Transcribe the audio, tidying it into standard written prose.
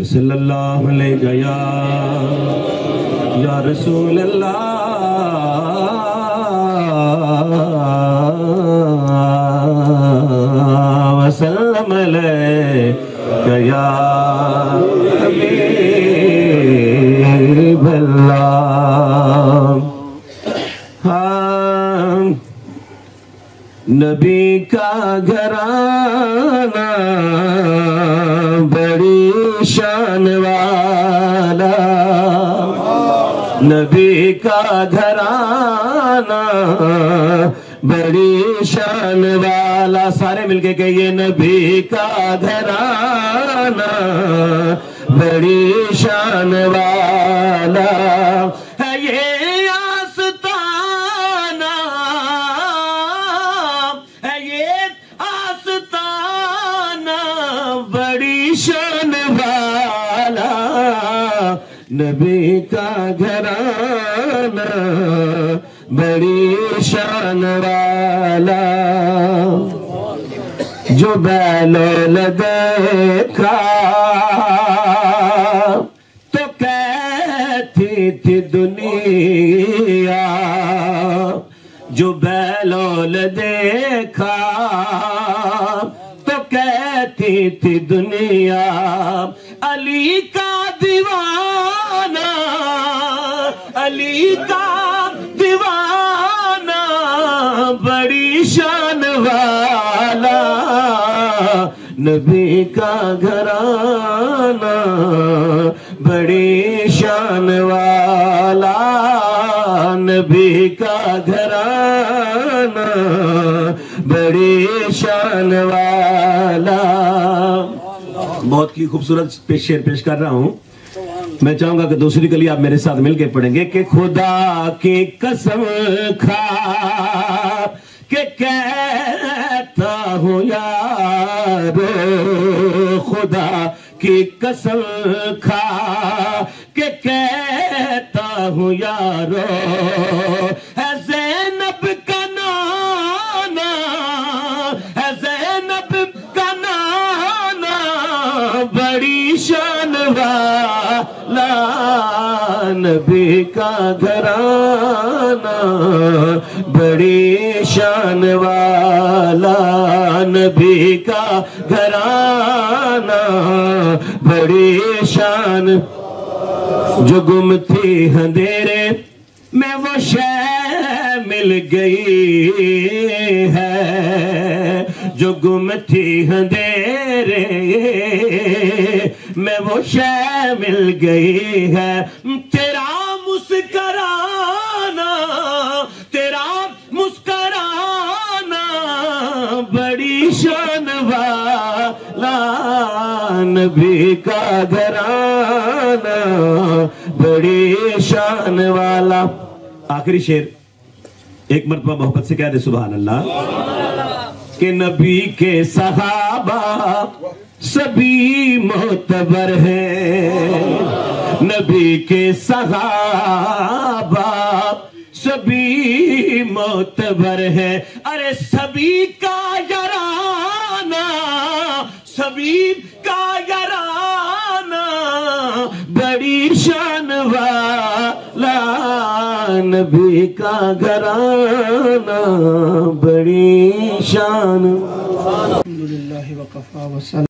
صلی اللہ علیہ یا رسول اللہ وسلم علیہ یا حبیب اللہ۔ نبی کا گھرانہ بڑی شان والا، نبی کا گھرانہ بڑی شان والا، سارے مل کے کہیے نبی کا گھرانہ بڑی شان والا ہے یہ شان والا، نبی کا گھرانہ بڑی شان والا۔ جو بیلول دیکھا تو کہتی تھی دنیا، جو بیلول دیکھا کہتی تھی دنیا، علی کا دیوانہ، علی کا دیوانہ بڑی شان والا، نبی کا گھرانہ بڑی شان والا، نبی کا گھرانہ بڑی شان والا۔ بہت کی خوبصورت شعر پیش کر رہا ہوں، میں چاہوں گا کہ دوسری کلی آپ میرے ساتھ مل کے پڑھیں گے کہ خدا کی قسم کھا کہ کہتا ہوں یارو، خدا کی قسم کھا کہ کہتا ہوں یارو، ہے زینب کا نانا، ہے زینب کا نانا بڑی شان والا، نبی کا گھرانہ بڑی شان والا، نبی کا گھرانہ بڑی شان۔ جو گم تھی اندھیرے میں وہ شے مل گئی ہے، جو گم تھی اندھیرے میں وہ شے مل گئی ہے، تیرا مسکرانا، تیرا مسکرانا بڑی شان والا، نبی کا گھرانہ بڑی شان والا۔ آخری شعر ایک مرتبہ محبت سے کہہ دے سبحان اللہ، کہ نبی کے صحابہ سبھی معتبر ہیں، نبی کے صحابہ سبھی معتبر ہیں، ارے سبھی کا یارانہ، سبھی کا یارانہ بڑی شان والا، نبی کا گھرانہ بڑی شان۔ الحمدللہ وقفا وسلم۔